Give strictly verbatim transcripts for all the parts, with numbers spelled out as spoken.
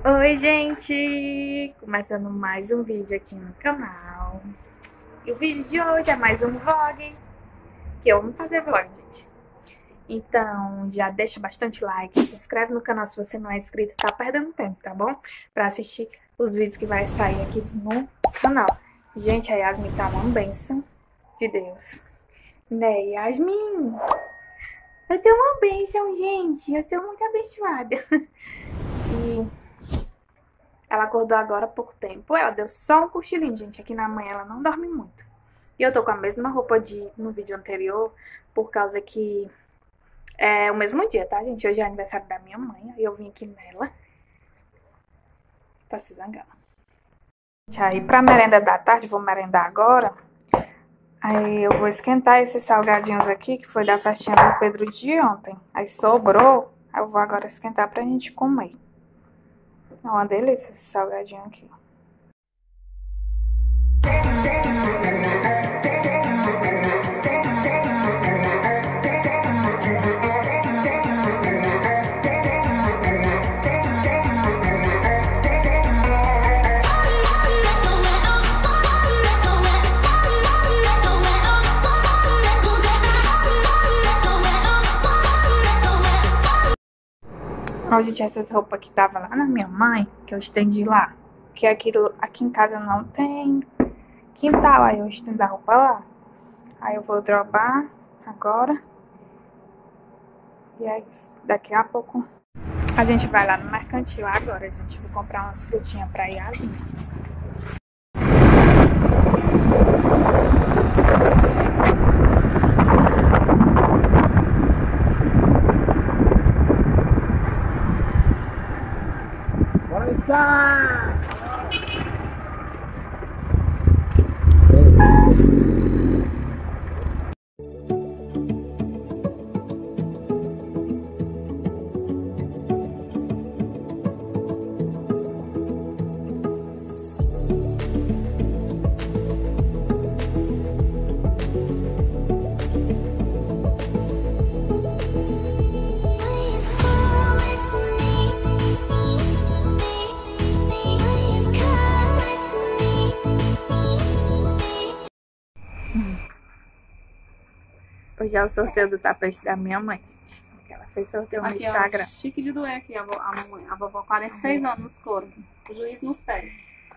Oi, gente! Começando mais um vídeo aqui no canal. E o vídeo de hoje é mais um vlog, que eu amo fazer vlog, gente. Então, já deixa bastante like, se inscreve no canal se você não é inscrito, tá perdendo tempo, tá bom? Pra assistir os vídeos que vai sair aqui no canal. Gente, a Yasmin tá uma bênção de Deus. Né, Yasmin? Eu tenho uma bênção, gente. Eu sou muito abençoada. E ela acordou agora há pouco tempo. Ela deu só um cochilinho, gente. Aqui na manhã ela não dorme muito. E eu tô com a mesma roupa de no vídeo anterior, por causa que é o mesmo dia, tá, gente? Hoje é aniversário da minha mãe. E eu vim aqui nela. Tá se zangando. Aí, pra merenda da tarde, vou merendar agora. Aí eu vou esquentar esses salgadinhos aqui, que foi da festinha do Pedro de ontem. Aí sobrou. Aí eu vou agora esquentar pra gente comer. É uma delícia esse salgadinho aqui. Ó, gente, essas roupas que tava lá na minha mãe, que eu estendi lá. Que aqui, aqui em casa não tem quintal, aí eu estendi a roupa lá. Aí eu vou dropar agora. E aí, daqui a pouco a gente vai lá no mercantil agora, gente. Vou comprar umas frutinhas pra Yasmin. Bora missar! Hoje é o sorteio do tapete da minha mãe, gente. Ela fez sorteio no Aqui, Instagram. Ó, chique de doer aqui, a, vo, a mamãe. A vovó, quarenta e seis anos nos coros. O juiz nos pés.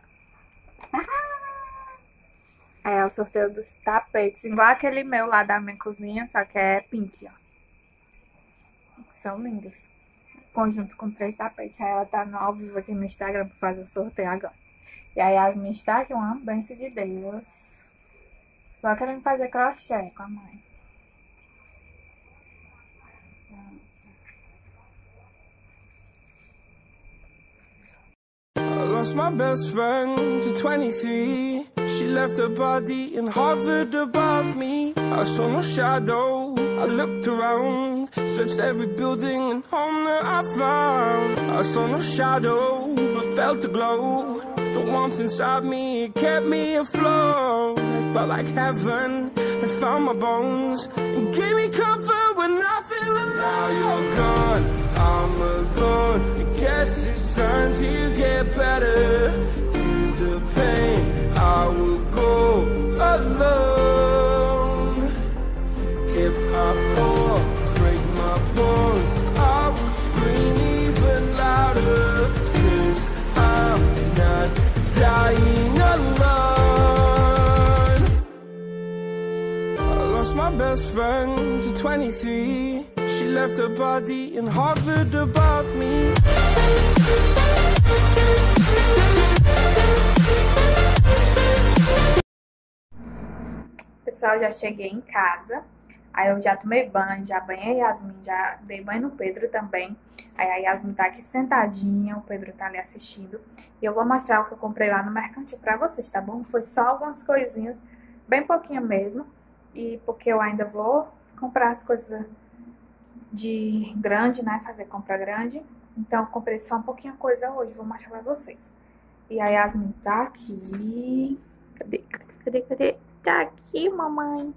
É o sorteio dos tapetes. Igual aquele meu lá da minha cozinha, só que é pink, ó. São lindos. Conjunto com três tapetes. Aí ela tá no ao vivo aqui no Instagram pra fazer o sorteio agora. E aí as minhas tá aqui, uma bênção de Deus. Só querendo fazer crochê com a mãe. I lost my best friend to twenty-three. She left her body and hovered above me. I saw no shadow, I looked around, searched every building and home that I found. I saw no shadow, but felt a glow. The warmth inside me, it kept me afloat. It felt like heaven, it found my bones and gave me comfort when I feel alone. Now you're gone, I'm alone. I guess it's time to get better. Through the pain, I will go alone. If I fall, break my bones, I will scream even louder. Cause I'm not dying alone. I lost my best friend to twenty-three. She left her body and hovered above me. Pessoal, já cheguei em casa. Aí eu já tomei banho, já banhei a Yasmin, já dei banho no Pedro também. Aí a Yasmin tá aqui sentadinha, o Pedro tá ali assistindo. E eu vou mostrar o que eu comprei lá no mercantil pra vocês, tá bom? Foi só algumas coisinhas, bem pouquinho mesmo. E porque eu ainda vou comprar as coisas de grande, né? Fazer compra grande. Então eu comprei só um pouquinho de coisa hoje, vou mostrar pra vocês. E a Yasmin tá aqui. Cadê, cadê, cadê, cadê? Tá aqui, mamãe.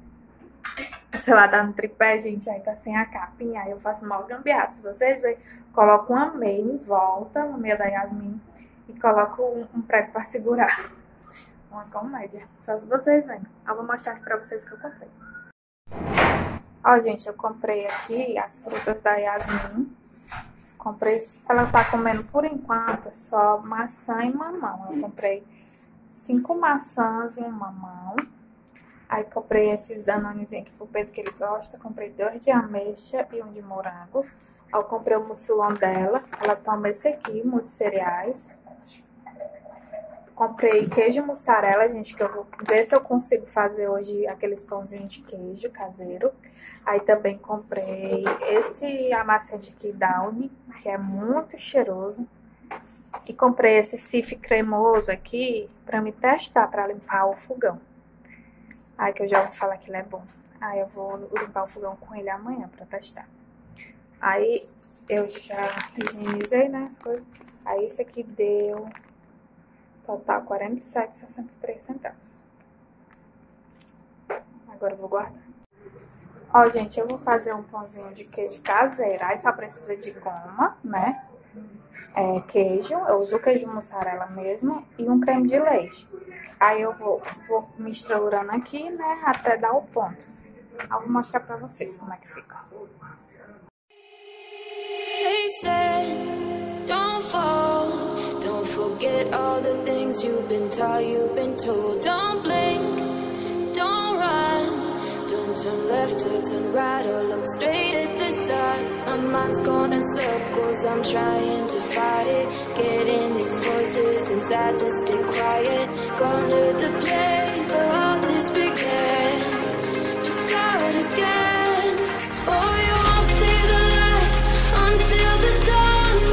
O celular tá no tripé, gente, aí tá sem a capinha, aí eu faço mal gambiarra. Se vocês verem, coloco uma meia em volta, uma meia da Yasmin, e coloco um, um prego para segurar. Uma comédia, só se vocês verem. Eu vou mostrar aqui pra vocês o que eu comprei. Ó, gente, eu comprei aqui as frutas da Yasmin. Comprei, ela tá comendo por enquanto só maçã e mamão. Eu comprei cinco maçãs e um mamão. Aí comprei esses danonezinhos aqui pro Pedro que ele gosta. Comprei dois de ameixa e um de morango. Aí eu comprei o mucilão dela. Ela toma esse aqui, multiscereais. Comprei queijo mussarela, gente, que eu vou ver se eu consigo fazer hoje aqueles pãozinhos de queijo caseiro. Aí também comprei esse amaciante aqui, Downy, que é muito cheiroso. E comprei esse Cif cremoso aqui pra me testar, pra limpar o fogão. Aí que eu já vou falar que ele é bom. Aí eu vou limpar o fogão com ele amanhã pra testar. Aí eu já higienizei, né, as coisas. Aí isso aqui deu... total quarenta e sete reais e sessenta e três centavos. Agora eu vou guardar. Ó, gente, eu vou fazer um pãozinho de queijo caseiro. Aí só precisa de goma, né? É, queijo, eu uso queijo mussarela mesmo. E um creme de leite. Aí eu vou, vou misturando aqui, né? Até dar o ponto. Aí eu vou mostrar pra vocês como é que fica. Don't fall, don't forget all the things you've been taught, you've been told. Don't blink, don't run, don't turn left or turn right or look straight at the sun. My mind's going in circles, I'm trying to fight it. Getting these voices inside to stay quiet. Gone to the place where all this began. Just start again. Oh, you won't see the light until the dawn.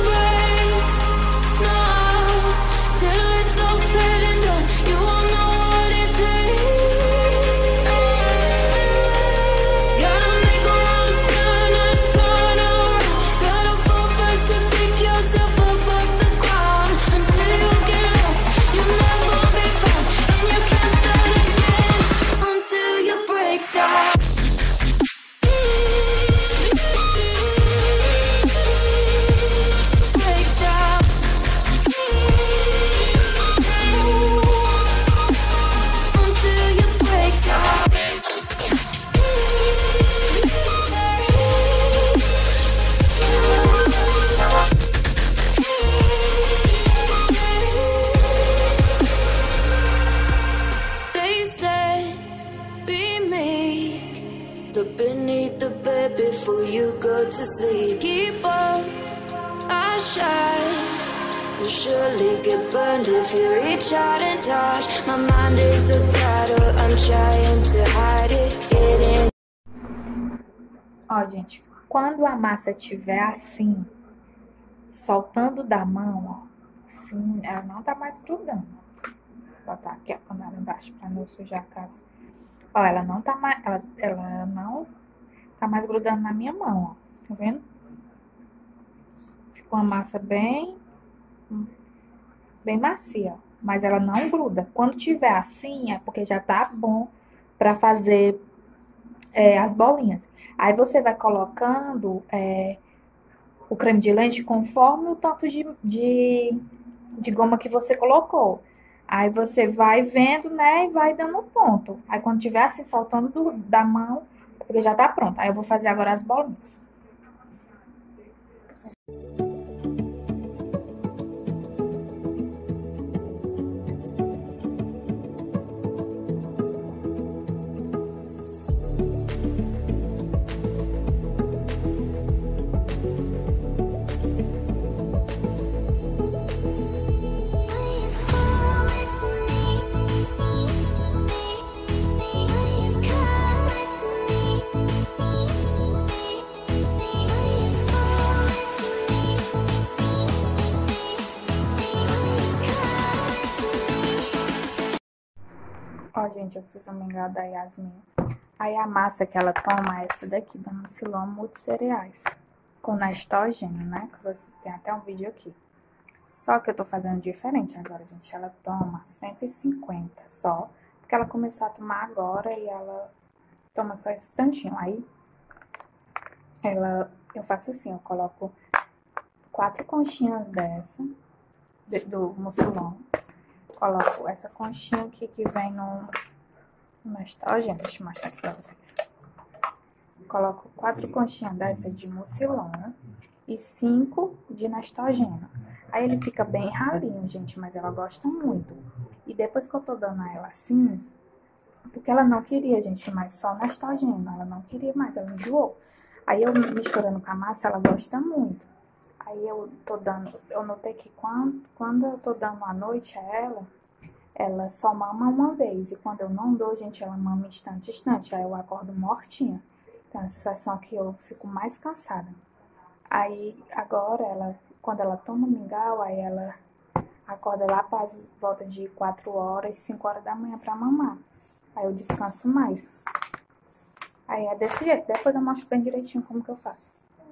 Before you go to sleep, keep on, I shine. You'll surely get burned if you reach out and touch. My mind is a battle, I'm trying to hide it, hidden. Ó, gente, quando a massa estiver assim, soltando da mão, ó, assim, ela não tá mais grudando. Vou botar aqui a panela embaixo pra não sujar a casa. Ó, ela não tá mais, ela, ela não tá mais grudando na minha mão, ó. Tá vendo? Ficou uma massa bem, bem macia, mas ela não gruda. Quando tiver assim, é porque já tá bom pra fazer é, as bolinhas. Aí você vai colocando é, o creme de leite conforme o tanto de, de, de goma que você colocou. Aí você vai vendo, né, e vai dando ponto. Aí quando tiver assim, soltando do, da mão, porque já tá pronto. Aí eu vou fazer agora as bolinhas. Ó, gente, eu fiz a mingau da Yasmin. Aí a massa que ela toma é essa daqui, da Mucilão Multiscereais. Com nestogênio, né? Que você tem até um vídeo aqui. Só que eu tô fazendo diferente agora, gente. Ela toma cento e cinquenta só. Porque ela começou a tomar agora e ela toma só esse tantinho. Aí, ela, eu faço assim, eu coloco quatro conchinhas dessa, do mucilon. Coloco essa conchinha aqui que vem no, no estojeno. Deixa eu mostrar aqui pra vocês. Coloco quatro conchinhas dessa de mucilon e cinco de nestogeno. Aí ele fica bem ralinho, gente, mas ela gosta muito. E depois que eu tô dando a ela assim, porque ela não queria, gente, mais só nestogeno, ela não queria mais, ela enjoou. Aí eu misturando com a massa, ela gosta muito. Aí eu tô dando, eu notei que quando, quando eu tô dando à noite a ela, ela só mama uma vez. E quando eu não dou, gente, ela mama instante, instante. Aí eu acordo mortinha. Então a sensação que eu fico mais cansada. Aí agora, ela, quando ela toma mingau, aí ela acorda lá para volta de quatro horas, cinco horas da manhã pra mamar. Aí eu descanso mais. Aí é desse jeito. Depois eu mostro bem direitinho como que eu faço.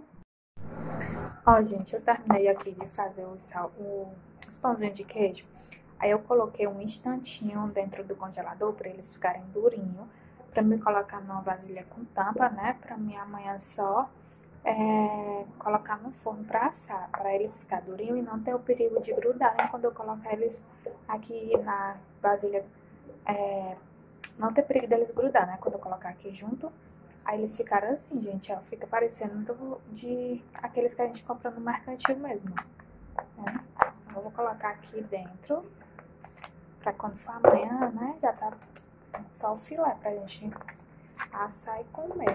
Ó, gente, eu terminei aqui de fazer o, o, os pãozinhos de queijo. Aí eu coloquei um instantinho dentro do congelador para eles ficarem durinhos. Pra me colocar numa vasilha com tampa, né? Pra mim amanhã só é, colocar no forno pra assar. Pra eles ficarem durinhos e não ter o perigo de grudarem quando eu colocar eles aqui na vasilha. É, não ter perigo deles grudar, né? Quando eu colocar aqui junto. Aí eles ficaram assim, gente, ó. Fica parecendo de aqueles que a gente compra no mercantil mesmo. Né? Eu vou colocar aqui dentro. Pra quando for amanhã, né? Já tá só o filé pra gente assar e comer.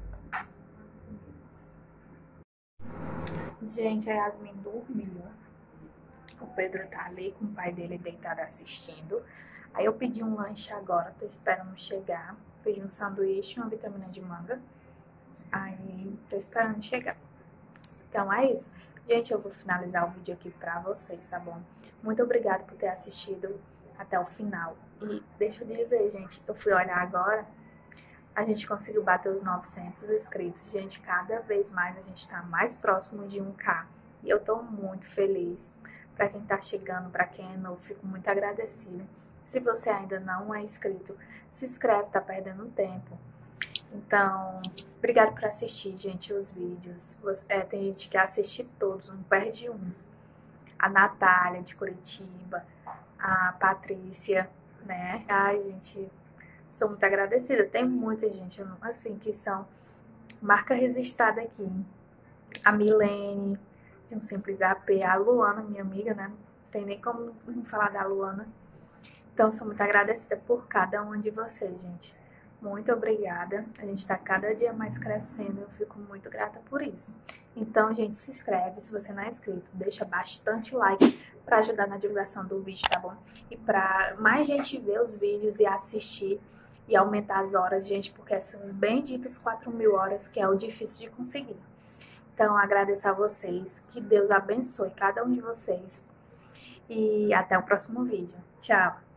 Gente, a Yasmin dormiu. O Pedro tá ali com o pai dele deitado assistindo. Aí eu pedi um lanche agora, tô esperando chegar. Pedi um sanduíche e uma vitamina de manga. Aí tô esperando chegar. Então é isso. Gente, eu vou finalizar o vídeo aqui pra vocês, tá bom? Muito obrigada por ter assistido até o final. E deixa eu dizer, gente, eu fui olhar agora, a gente conseguiu bater os novecentos inscritos. Gente, cada vez mais a gente tá mais próximo de um K. E eu tô muito feliz. Pra quem tá chegando, pra quem é novo, fico muito agradecida. Se você ainda não é inscrito, se inscreve, tá perdendo tempo. Então, obrigado por assistir, gente, os vídeos. É, tem gente que assiste todos, não perde um. A Natália, de Curitiba, a Patrícia, né? Ai, gente, sou muito agradecida. Tem muita gente, assim, que são marca registrada aqui. A Milene, de um Simples A P, a Luana, minha amiga, né? Não tem nem como não falar da Luana. Então, sou muito agradecida por cada um de vocês, gente. Muito obrigada. A gente tá cada dia mais crescendo. Eu fico muito grata por isso. Então, gente, se inscreve. Se você não é inscrito, deixa bastante like pra ajudar na divulgação do vídeo, tá bom? E pra mais gente ver os vídeos e assistir e aumentar as horas, gente, porque essas benditas quatro mil horas que é o difícil de conseguir. Então, agradeço a vocês. Que Deus abençoe cada um de vocês. E até o próximo vídeo. Tchau!